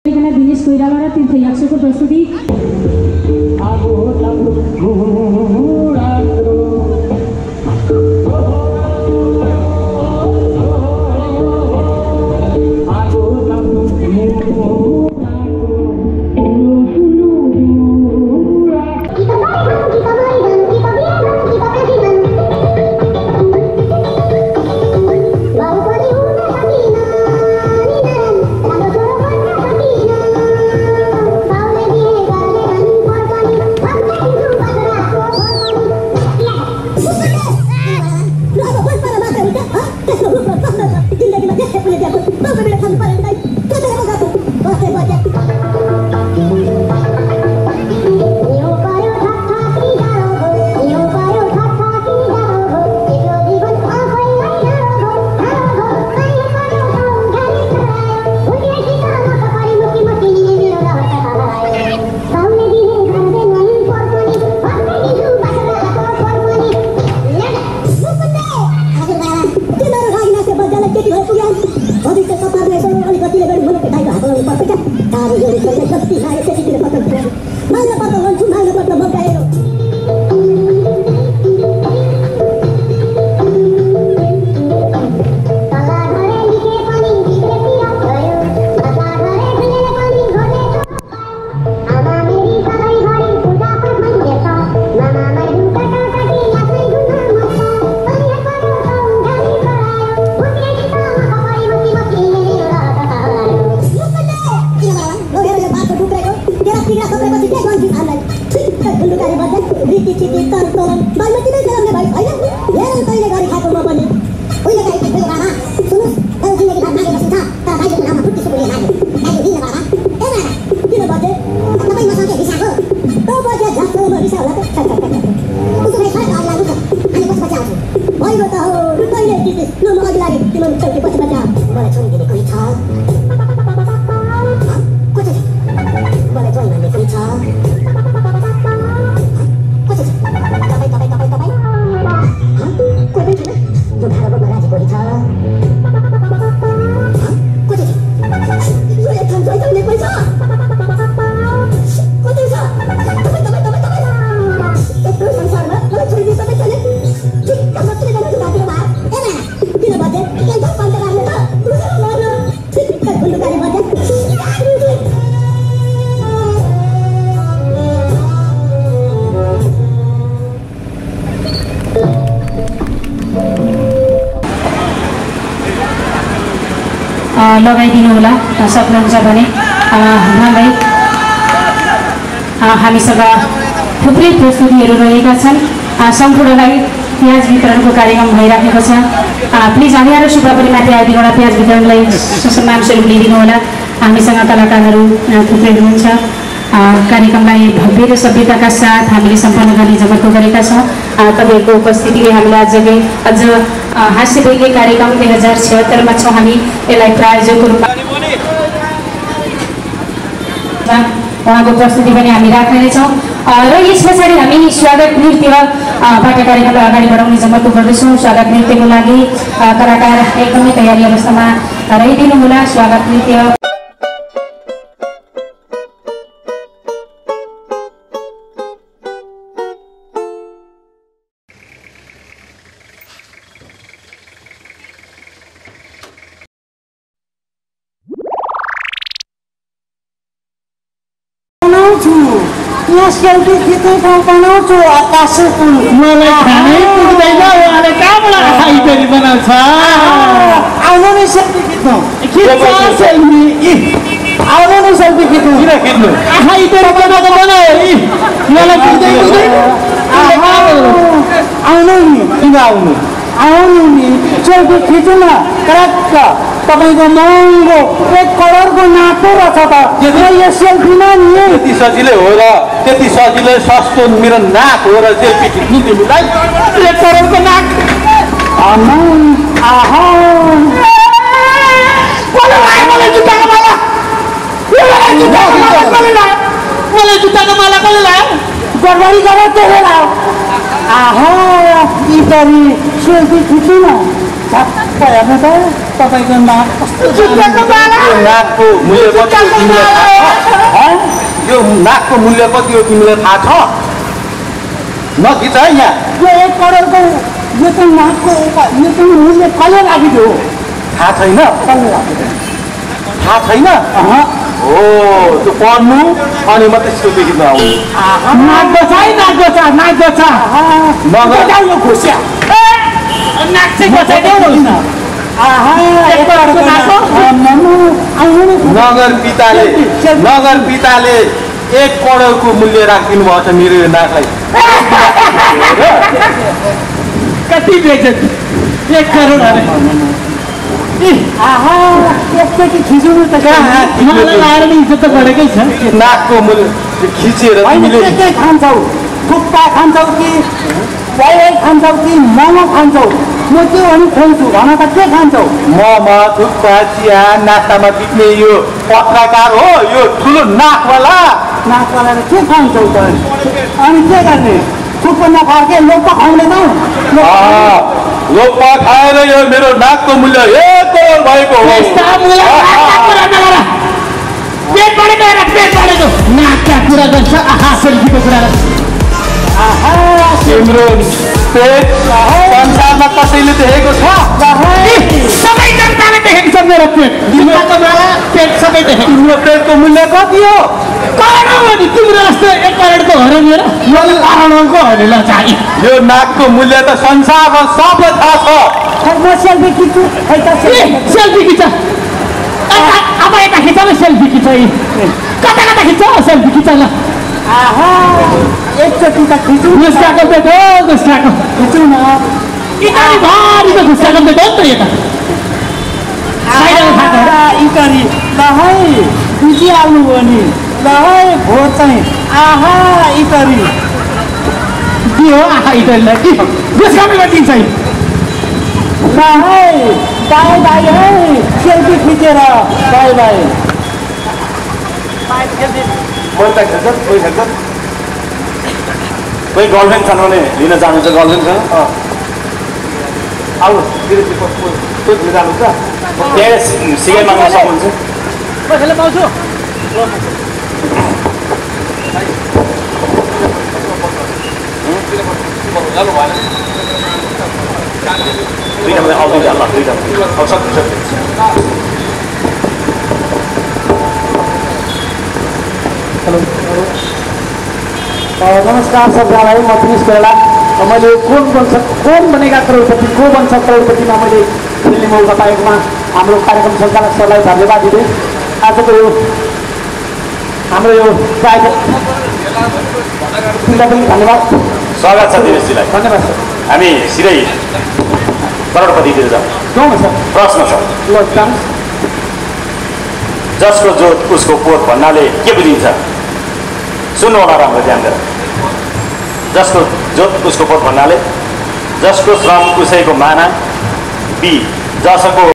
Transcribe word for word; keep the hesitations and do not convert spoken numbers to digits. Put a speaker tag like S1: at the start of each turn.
S1: दिनेश कोइराला र तीर्थयाक्षको प्रस्तुति लगाइदिनु होला सक्नुहुन्छ भने उहाँलाई हामीसँग थुप्रै प्रस्तुतिहरू रहेका छन्। सम्पूर्णलाई प्याज वितरणको कार्यक्रम भइराखेको छ। प्लिज हामी र सुब्बा पनि माथि आइदिनु होला, प्याज वितरणलाई सम्मान स्वरूप लिइदिनु होला। हामीसँग कलाकारहरू थुप्रै हुनुहुन्छ। कार्यक्रमलाई भव्य र सभ्यताका साथ हामीले सम्पन्न गर्ने जमर्को गरेका छौँ। तपाईँहरूको उपस्थितिले हामीलाई अझै अझ हास्य बेग्लै कार्यक्रम दुई हजार छिहत्तरमा छौँ। हामी यसलाई प्रायोजकको रूपमा उहाँको प्रस्तुति पनि हामी राख्नेछौँ र यस पछाडि हामी स्वागत नृत्यबाट कार्यक्रमलाई अगाडि बढाउने जमर्को गर्दैछौँ। स्वागत नृत्यको लागि कलाकार एकदमै तयारी अवस्थामा रहिदिनु होला। स्वागत नृत्य
S2: सेल्फी खिच्ने ठाउँ बनाउँछु आकाशको
S3: मलाई खानै पुग्दैन उहाँले कहाँबाट आइतरी बनाउँछ।
S2: आउनु नि सेल्फी खिच्नु
S3: खिच्छ सेल्फी
S2: आउनु नि सेल्फी खिच्नु
S3: किन खिच्नु आइतरी बनाएको बनायो मलाई पुग्दै पुग्दैन
S2: आउनु नि
S3: किन आउनु
S2: आउनु नि सेल्फी खिच्नु न करेक्ट। तपाईँको महँगो एक करोडको नाको रहेछ त यो सेल्फीमा नि
S3: त्यति सजिलै हो र त्यति सजिलै सस्तो मेरो नाक हो र सेल्फी खिच्नु तिमीलाई एक करोडको नाक मलाई जुत्ताको माला मलाई जुत्ताको माला कसले लायो
S2: गडबडी गरेर त्यसले लायो आहा यी गरी सेल्फी खिच्नु न झ्याप्प हेर्नु त तपाईँको नाक कस्तो
S3: यो नाकको मूल्य कति हो तिमीलाई थाहा छ? यो नाकको मूल्य कति हो तिमीलाई थाहा छ? नखिच है यहाँ।
S2: यो एक करोडको यो चाहिँ नाकको यो चाहिँ मूल्य कसले राखिदियो?
S3: थाहा छैन?
S2: कसले राखिदियो?
S3: थाहा छैन? हो त्यो पढ्नु अनि मात्रै त्यसको देखिन आउनु।
S2: नाच्दो छ है नाच्दो छ नाच्दो छ
S3: नगर
S2: यो खुसिया नाक चाहिँ बचाइदेऊ न।
S3: नगर पिताले नगर पिताले एक करोडको मूल्य राखिदिनु भएको छ मेरो यो नाकलाई।
S2: कति बेच्छ? एक करोड अरे एकचोटि खिच्नु त मलाई लाएर नि इज्जत त बढेकै छ।
S3: नाकको मूल्य खिचेर तिमीले
S2: के खान्छौ? थुक्पा खान्छौ कि वाइ खान्छौ कि मोमो खान्छौ? म त्यो अनि खोल्छु भन त के खान्छौ?
S3: मोमो थुक्पा चिया नास्तामा बिक्ने यो पत्रकार हो यो ठुलो नाकवाला।
S2: नाकवालाले के खान्छौ त? अनि के गर्ने? थुक्पा नखाए लोक खुवाउने त
S3: लोक खाएर यो मेरो नाकको मूल्य एक करोड भएको हो।
S2: पेट बढेको हेर पेट बढेको नाकका कुरा गर्छ। आहा सेल्फीको कुरा गर्छ।
S3: तिम्रो पेट संसारमा कसैले देखेको छ?
S2: सबै जनताले देखेको छ मेरो पेट। तिम्रो पेट सबै देखे।
S3: तिम्रो पेटको मूल्य कति हो?
S2: करोडौँ हो नि। तिम्रो जस्तो एक करोडको हो र मेरो करोडौँको हो नि। ल चाहिँ
S3: यो नाकको मूल्य त संसारमा सबलाई थाहा छ।
S2: म सेल्फी खिच्छु। सेल्फी खिच्छ अब यता खिच्छ ल सेल्फी खिच्छ। कता कता खिच्छ सेल्फी खिच्छ ल। आहा एकचोटि त खिच्नु। गुस्साको पेट हो गुस्साको खिच्नु न। इटारी भारीको गुस्साको पेट हो त यता इटारी ल है बुझिहाल्नु हो नि। ल है भोट चाहिँ आहा इटारी के हो? आहा इटारीलाई के गुस्सामा दिन्छ है। ल है बाई बाई है सेल्फी खिचेर बाई बाई।
S3: कोही त खेल्छ कोही खेल्छ कोही गर्लफ्रेन्ड छन् भने लिन जानुहुन्छ गर्लफ्रेन्डसँग। आउनु कोही लिन जानुहुन्छ त्यहाँ सिकाइ माग्न सक्नुहुन्छ।
S2: म खेल्न पाउँछु?
S3: दुईवटा मात्रै आउँदै जाला दुईवटा अब सक्छ।
S2: हेलो नमस्कार सबैलाई। म प्रिन्स कोइराला। मैले कोन बन्छ कोन बनेगा करोडपति को बन्छ करोडपतिमा मैले खेल्ने मौका पाएकोमा हाम्रो कार्यक्रम सञ्चालक सरलाई धन्यवाद दिँदै आजको यो हाम्रो यो प्राइभेट पनि धन्यवाद।
S3: स्वागत छ दिनेशजीलाई।
S2: धन्यवाद सर।
S3: हामी सिधै करोडपतितिर जाउँ।
S2: जाउँ न सर।
S3: प्रश्न छ
S2: ल जानुहोस्।
S3: जसको जोत उसको पोत भन्नाले के बुझिन्छ? सुन्नु होला राम्रो ध्यान दिएर। जसको जोत उसको पोत भन्नाले जसको श्रम उसैको माना। बी जसको